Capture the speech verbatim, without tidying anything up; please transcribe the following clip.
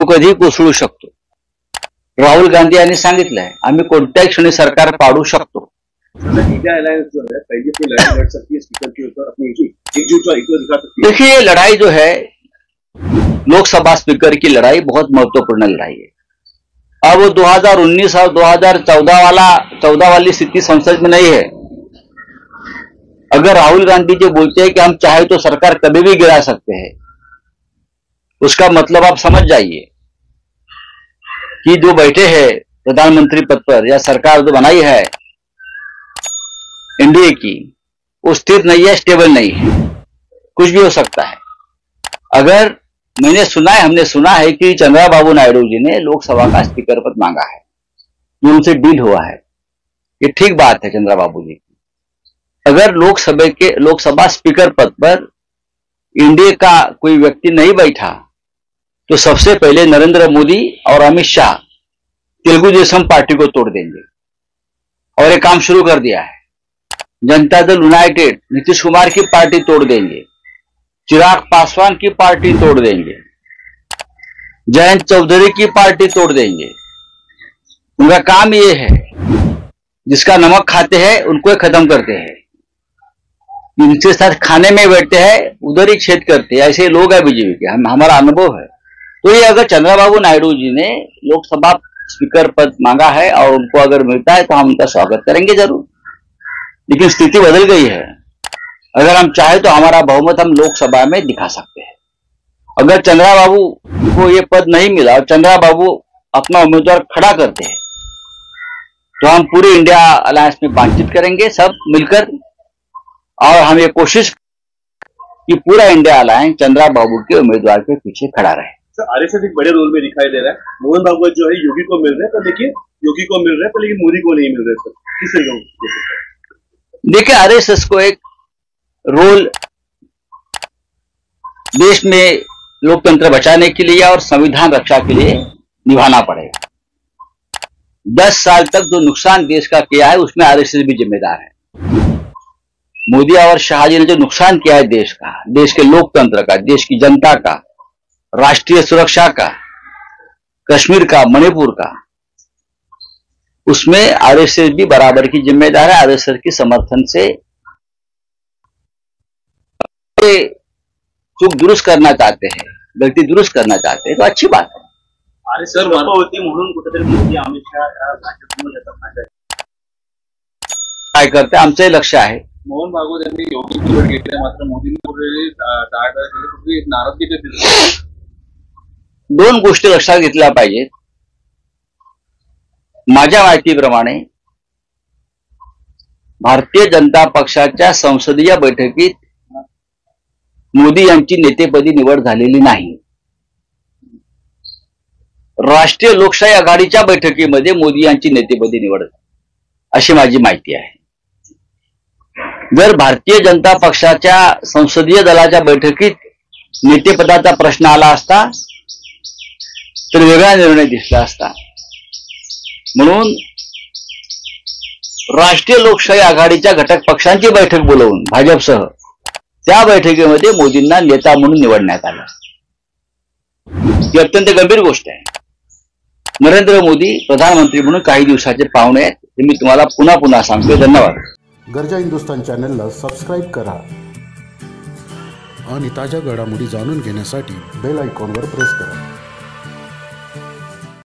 तो कधी कोसळू शकतो. राहुल गांधी यांनी सांगितलंय आम्ही कोणत्याही क्षणी सरकार पाडू शकतो. देखिए, लड़ाई जो है लोकसभा स्पीकर की लड़ाई बहुत महत्वपूर्ण लड़ाई है. अब वो दो हज़ार उन्नीस और दो हज़ार चौदह वाला चौदह वाली स्थिति संसद में नहीं है. अगर राहुल गांधी जी बोलते हैं कि हम चाहे तो सरकार कभी भी गिरा सकते हैं, उसका मतलब आप समझ जाइए कि जो बैठे हैं प्रधानमंत्री पद पर या सरकार जो बनाई है एनडीए की, वो स्थिर नहीं है, स्टेबल नहीं है, कुछ भी हो सकता है. अगर मैंने सुना है हमने सुना है कि चंद्रबाबू नायडू जी ने लोकसभा का स्पीकर पद मांगा है, जो उनसे डील हुआ है. ये ठीक बात है चंद्रबाबू जी की. अगर लोकसभा के लोकसभा स्पीकर पद पर एनडीए का कोई व्यक्ति नहीं बैठा तो सबसे पहले नरेंद्र मोदी और अमित शाह तेलुगु देशम पार्टी को तोड़ देंगे, और ये काम शुरू कर दिया है. जनता दल यूनाइटेड नीतीश कुमार की पार्टी तोड़ देंगे, चिराग पासवान की पार्टी तोड़ देंगे, जयंत चौधरी की पार्टी तोड़ देंगे. उनका काम ये है, जिसका नमक खाते हैं उनको खत्म करते हैं, इनके साथ खाने में बैठते हैं उधर ही छेद करते हैं. ऐसे लोग हैं बीजेपी के, हम हमारा अनुभव है. तो ये अगर चंद्रबाबू नायडू जी ने लोकसभा स्पीकर पद मांगा है और उनको अगर मिलता है तो हम उनका स्वागत करेंगे जरूर. लेकिन स्थिति बदल गई है. अगर हम चाहे तो हमारा बहुमत हम लोकसभा में दिखा सकते हैं. अगर चंद्रबाबू को ये पद नहीं मिला और चंद्रबाबू अपना उम्मीदवार खड़ा करते हैं तो हम पूरे इंडिया अलायंस में बातचीत करेंगे सब मिलकर, और हम ये कोशिश कि पूरा इंडिया अलायंस चंद्रबाबू के उम्मीदवार के पीछे खड़ा रहे. सर, आरएसएस एक बड़े रोल में दिखाई दे रहा है. मोहन भागवत जो है योगी को मिल रहे हैं, तो देखिए योगी को मिल रहे हैं तो लेकिन मोदी को नहीं मिल रहे. सर, किस तरह? देखिए, आरएसएस को एक रोल देश में लोकतंत्र बचाने के लिए और संविधान रक्षा के लिए निभाना पड़ेगा. दस साल तक जो नुकसान देश का किया है उसमें आरएसएस भी जिम्मेदार है. मोदी और शाह जी ने जो नुकसान किया है देश का, देश के लोकतंत्र का, देश की जनता का, राष्ट्रीय सुरक्षा का, कश्मीर का, मणिपुर का, उसमें आरएसएस भी बराबर की जिम्मेदार है. आरएसएस के समर्थन से चूक दुरुस्त करना चाहते हैं, गलती दुरुस्त करना चाहते हैं तो अच्छी बात है. आरएसएस होती म्हणून कुठेतरी मोदी अमित शाह काय करते आमचे लक्ष आहे. मोहन भागवत यांनी योगी सोबत घेतले, मात्र मोदींनी कुठेतरी टाळाटाळ केली, कुठेतरी नाराजगी दिली. दोन गोष्टी लक्षात घेतल्या पाहिजेत. माझ्या माहितीप्रमाणे भारतीय जनता पक्षाच्या संसदीय बैठकीत मोदी यांची नेतेपदी निवड झालेली नाही. राष्ट्रीय लोकशाही आघाडीच्या बैठकीमध्ये मोदी यांची नेतेपदी निवड अशी माझी माहिती आहे. जर भारतीय जनता पक्षाच्या संसदीय दलाच्या बैठकीत नेतेपदाचा प्रश्न आला असता तर वेगळा निर्णय दिसला असता. म्हणून राष्ट्रीय लोकशाही आघाडीच्या घटक पक्षांची बैठक बोलवून भाजपसह त्या बैठकीमध्ये मोदींना नेता म्हणून निवडण्यात आलं. ही अत्यंत गंभीर गोष्ट आहे. नरेंद्र मोदी प्रधानमंत्री म्हणून काही दिवसाचे पाहुणे आहेत हे मी तुम्हाला पुन्हा पुन्हा सांगतो. धन्यवाद. गर्जा हिंदुस्तान चॅनलला सबस्क्राईब करा आणि ताज्या घडामोडी जाणून घेण्यासाठी बेल आयकॉनवर प्रेस करा.